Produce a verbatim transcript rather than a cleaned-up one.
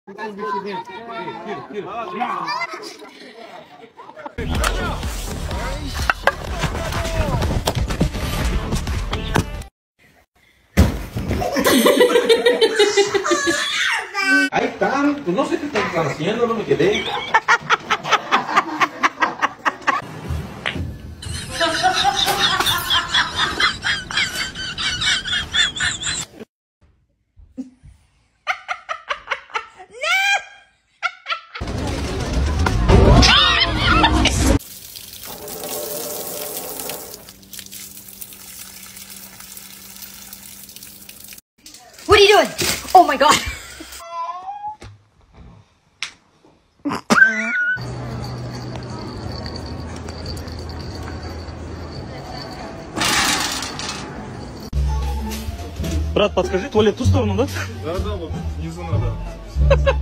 Ahí están, pues no sé qué están haciendo, no me quedé. What are you doing? Oh my god. Брат, подскажи, туалет в ту сторону, да? Да, да, вот внизу надо.